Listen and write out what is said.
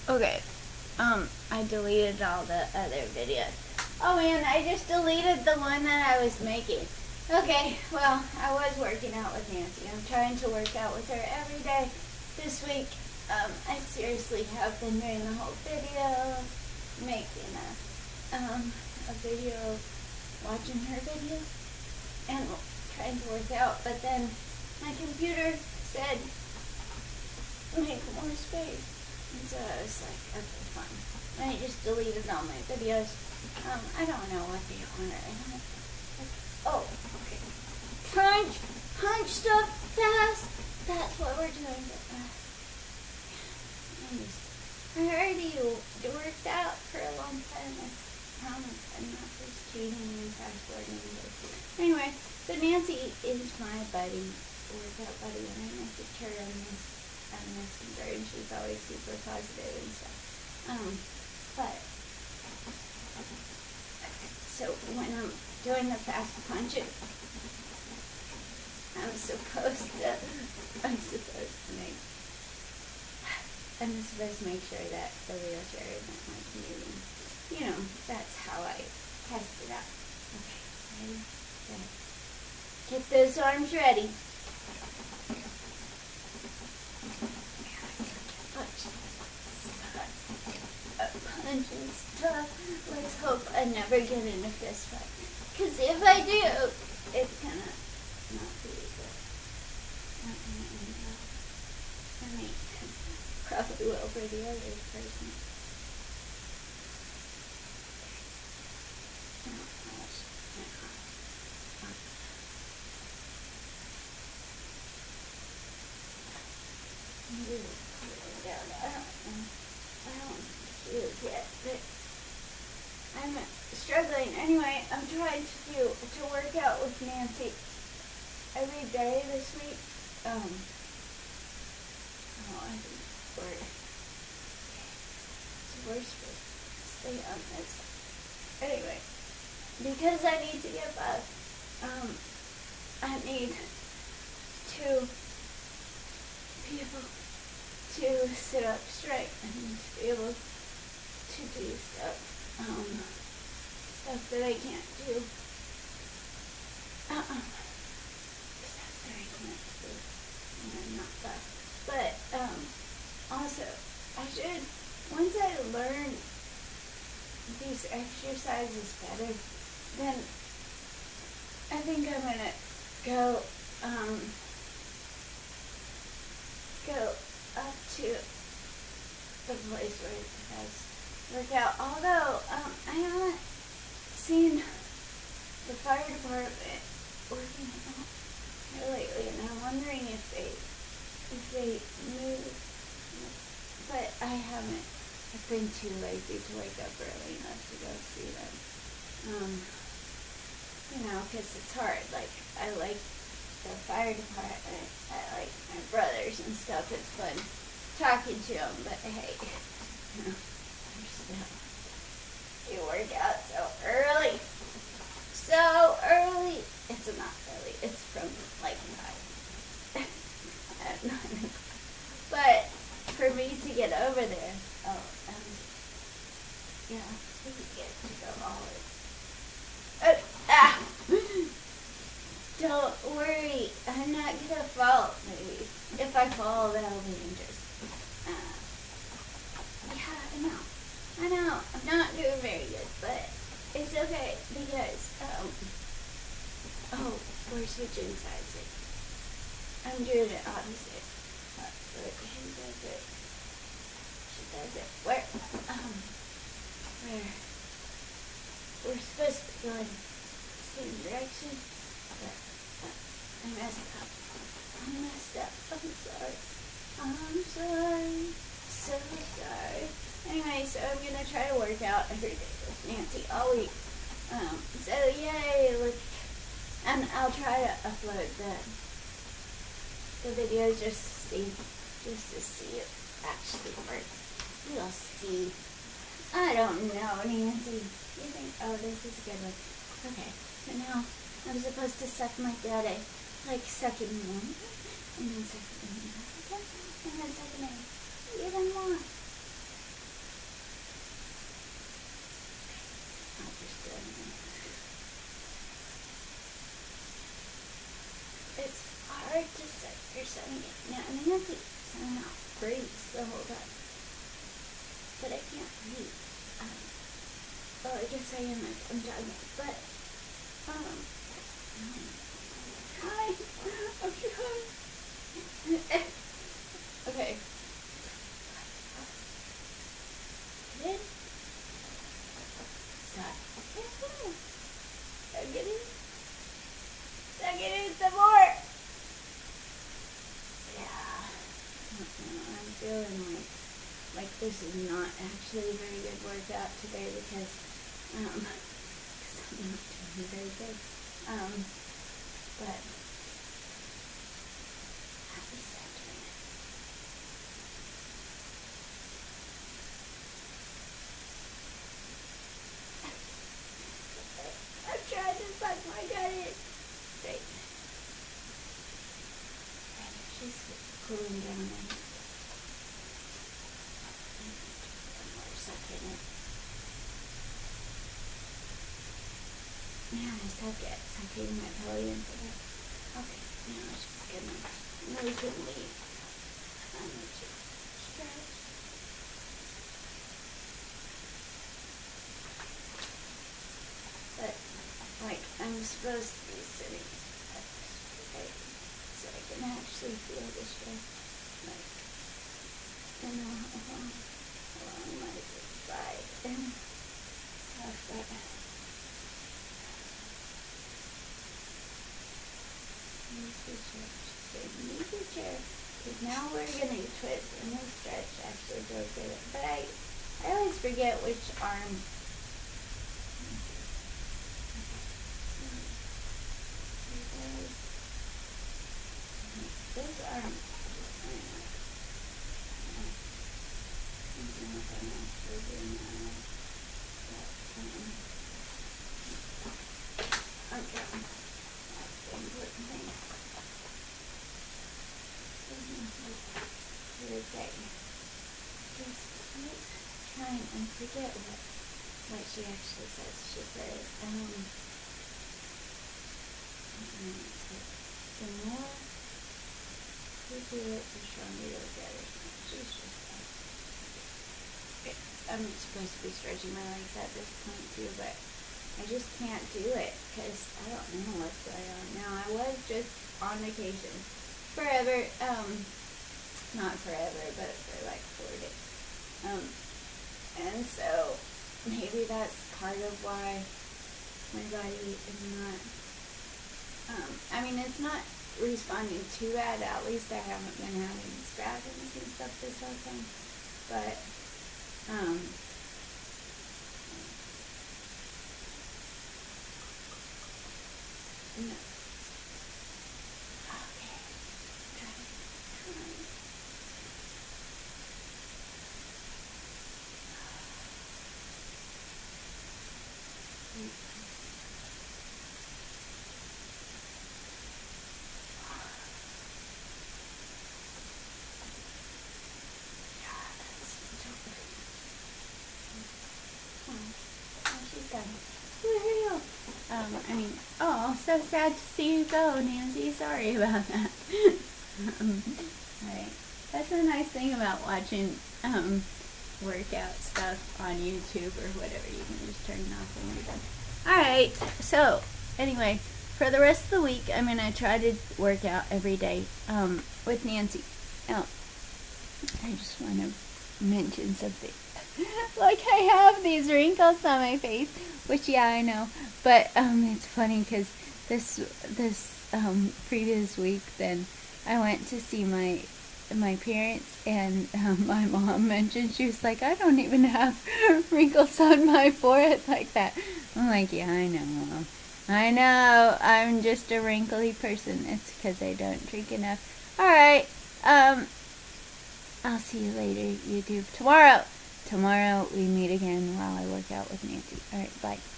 Okay, I deleted all the other videos. Oh man, I just deleted the one that I was making. Okay, well, I was working out with Nancy. I'm trying to work out with her every day this week. I seriously have been doing the whole video, making a video of watching her video and trying to work out, but then my computer said make more space. And so I was like, okay, fine. And I just deleted all my videos. I don't know what they are. Oh, okay. Punch stuff fast. That's what we're doing. I already worked out for a long time. I promise I'm not just cheating and fast-forwarding. Anyway, so Nancy is my workout buddy, and I messaged her on Messenger, and she's always super positive and stuff. But so when I'm doing the fast punching, I'm supposed to make sure that the wheelchair isn't like moving. You know, that's how I test it out. Okay, ready, set. Get those arms ready. Punch and stuff. Let's hope I never get in a fist fight. Because if I do, it's gonna not be good. I mean, probably will for the other person. I don't use yet, but I'm struggling. Anyway, I'm trying to work out with Nancy every day this week. I think we're supposed to stay on this. Anyway, because I need to get back, I need to be able to sit up straight and to be able to do stuff that I can't do. Stuff that I can't do when I'm not fast. But, also, I should, once I learn these exercises better, then I think I'm gonna go up to the place where it has work out. Although, I haven't seen the fire department working out here lately, and I'm wondering if they move, but I haven't. I've been too lazy to wake up early enough to go see them. You know, because it's hard. Like, I like the fire department. I like my brothers and stuff. It's fun talking to them, but hey, you know, you work out so early. It's not early. It's from like 9 at 9 o'clock. But for me to get over there, yeah, we get to go all in. Don't worry, I'm not gonna fall, maybe. If I fall, that'll be dangerous. Yeah, I know, I'm not doing very good, but it's okay, because, we're switching sides here. I'm doing it opposite. But she does it. Where? We're supposed to be going the same direction, but I messed up. I'm sorry. So sorry. Anyway, so I'm gonna try to work out every day with Nancy all week. So yay, look, and I'll try to upload the videos just to see it actually works. We'll see. I don't know, Nancy. You think, oh, this is a good one. Okay, so now I'm supposed to suck my daddy, like sucking one, and then sucking another, and then sucking even more. you're setting it. Now, Nancy somehow breathes the whole time. But I can't breathe. Well, I guess I am if I'm talking. But, hi. I'm trying. Okay. Then, stop. Suck it in. Suck it in some more. Yeah. I'm feeling like this is not actually a very good workout today because I'm not doing very good. But I'll be centering it. I'm trying to suck my gut in. Great. She's cooling down now. Sucking it. Yeah, I suck it. Sucking my belly into that. Okay, now she's gonna move and leave. I'm gonna stretch. But, like, I'm supposed to be sitting up straight so I can actually feel the stretch. Like, I know how along my side and stuff, but use the chair. So use the chair. Because now we're gonna twist and the stretch actually goes with it. But I always forget which arm. This arm. I forget what she actually says. She says, the more you do it, the stronger you'll get it. She's just I'm supposed to be stretching my legs at this point too, but I just can't do it because I don't know what's going on. Now, I was just on vacation forever, not forever, but for like 4 days. And so maybe that's part of why my body is not, I mean, it's not responding too bad. At least I haven't been having spasms and stuff this whole time. But, no. Okay. I mean, oh, so sad to see you go, Nancy. Sorry about that. Alright. That's a nice thing about watching workout stuff on YouTube or whatever. You can just turn it off when you're done. Alright, so anyway, for the rest of the week, I'm going to try to work out every day with Nancy. Now, I just want to mention something. Like, I have these wrinkles on my face, which, yeah, I know, but it's funny because this previous week, then I went to see my parents, and my mom mentioned, she was like, I don't even have wrinkles on my forehead like that. I'm like, yeah, I know, Mom. I know, I'm just a wrinkly person. It's because I don't drink enough. Alright, I'll see you later, YouTube. Tomorrow we meet again while I work out with Nancy. Alright, bye.